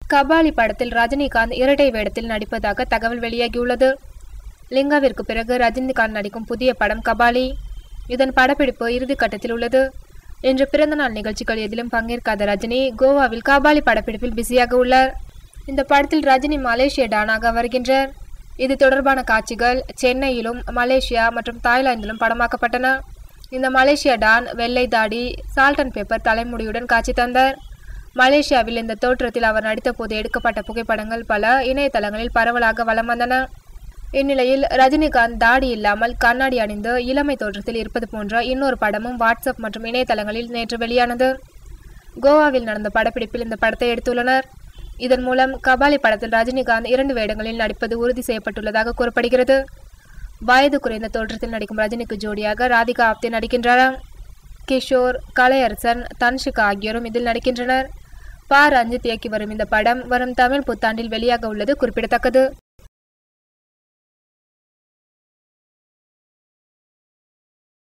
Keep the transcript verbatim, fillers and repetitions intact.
கபாலி படத்தில் ரஜினிகாந்த் இரட்டை வேடத்தில் நடிப்பதாக தகவல் வெளியாகியுள்ளது. லிங்காவிற்கு பிறகு ரஜினிகாந்த் நடிக்கும் புதிய படம் கபாலி. இதன் படப்பிடிப்பு இறுதிக்கட்டத்தில் உள்ளது. இன்று பிறந்தநாள் நிகழ்ச்சிகள் எதிலும் பங்கேற்காத ரஜினி கோவாவில் கபாலி படப்பிடிப்பில் பிஸியாக உள்ளார். இந்த படத்தில் ரஜினி மலேசிய டானாக வருகின்றார். இது தொடர்பான காட்சிகள் சென்னையிலும் மலேசியா மற்றும் தாய்லாந்திலும் படமாக்கப்பட்டன. இந்த மலேசியா டான் வெள்ளை தாடி சால்ட் அண்ட் பெப்பர் தலைமுடியுடன் காட்சி தந்தார். மலேசியாவில் இந்த தோற்றத்தில் அவர் நடித்த போது எடுக்கப்பட்ட புகைப்படங்கள் பல இணையதளங்களில் பரவலாக வலம் வந்தன. இந்நிலையில் ரஜினிகாந்த் தாடி இல்லாமல் கண்ணாடி அணிந்து இளமை தோற்றத்தில் இருப்பது போன்ற இன்னொரு படமும் வாட்ஸ்அப் மற்றும் இணையதளங்களில் நேற்று வெளியானது. கோவாவில் நடந்த படப்பிடிப்பில் இந்த படத்தை எடுத்துள்ளனர். இதன் மூலம் கபாலி படத்தில் ரஜினிகாந்த் இரண்டு வேடங்களில் நடிப்பது உறுதி செய்யப்பட்டுள்ளதாக கூறப்படுகிறது. வயது குறைந்த தோற்றத்தில் நடிக்கும் ரஜினிக்கு ஜோடியாக ராதிகா ஆப்தே நடிக்கின்றார். கிஷோர், கலையரசன், தன்ஷிகா ஆகியோரும் இதில் நடிக்கின்றனர். ப ரஞ்சித் இயக்கி வரும் இந்த படம் வரும் தமிழ் புத்தாண்டில் வெளியாக உள்ளது குறிப்பிடத்தக்கது.